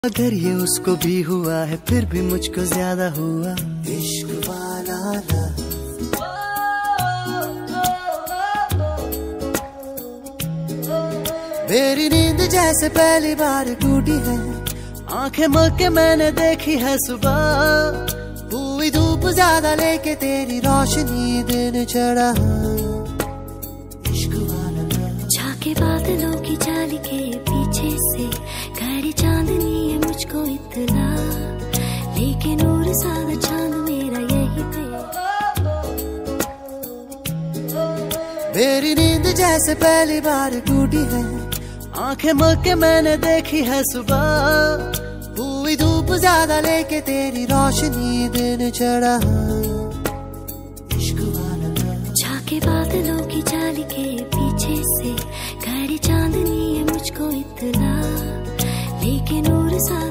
अगर ये उसको भी हुआ है फिर भी मुझको ज्यादा हुआ इश्क वाला लव। मेरी नींद जैसे पहली बार टूटी है, आंखें मल के मैंने देखी है सुबह, हुई धूप ज्यादा लेके तेरी रोशनी दिन चढ़ा इश्क वाला लव। झाके बादलों की जाली के पीछे से खड़ी चांदनी है मुझको इतना, लेकिन नूर सारा चांद मेरा यही पे। मेरी नींद जैसे पहली बार टूटी है, आंखें मल के मैंने देखी है सुबह, हुई धूप ज्यादा लेके तेरी रोशनी दिन चढ़ा इश्क वाला लव। झाके बादलों की जाली के पीछे से खड़ी चांदनी है मुझको इतना, लेकिन नूर सारा